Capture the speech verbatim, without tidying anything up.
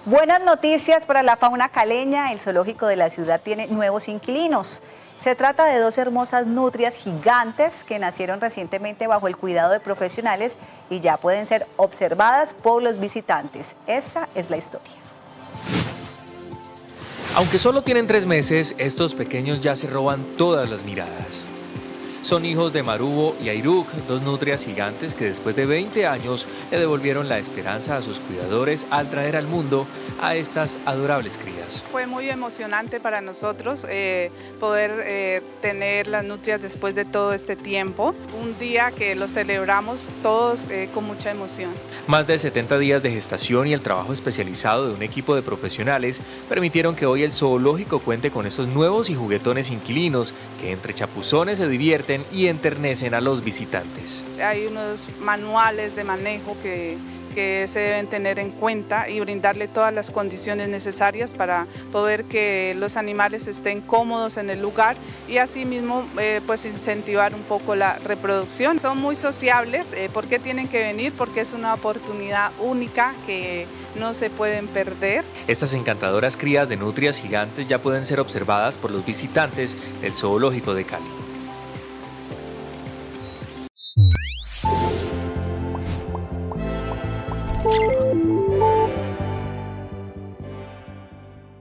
Buenas noticias para la fauna caleña. El zoológico de la ciudad tiene nuevos inquilinos. Se trata de dos hermosas nutrias gigantes que nacieron recientemente bajo el cuidado de profesionales y ya pueden ser observadas por los visitantes. Esta es la historia. Aunque solo tienen tres meses, estos pequeños ya se roban todas las miradas. Son hijos de Marubo y Airuk, dos nutrias gigantes que después de veinte años le devolvieron la esperanza a sus cuidadores al traer al mundo a estas adorables crías. Fue muy emocionante para nosotros eh, poder eh, tener las nutrias después de todo este tiempo. Un día que lo celebramos todos eh, con mucha emoción. Más de setenta días de gestación y el trabajo especializado de un equipo de profesionales permitieron que hoy el zoológico cuente con estos nuevos y juguetones inquilinos que entre chapuzones se divierten y enternecen a los visitantes. Hay unos manuales de manejo que, que se deben tener en cuenta y brindarle todas las condiciones necesarias para poder que los animales estén cómodos en el lugar y asimismo eh, pues incentivar un poco la reproducción. Son muy sociables. eh, ¿Por qué tienen que venir? Porque es una oportunidad única que no se pueden perder. Estas encantadoras crías de nutrias gigantes ya pueden ser observadas por los visitantes del zoológico de Cali.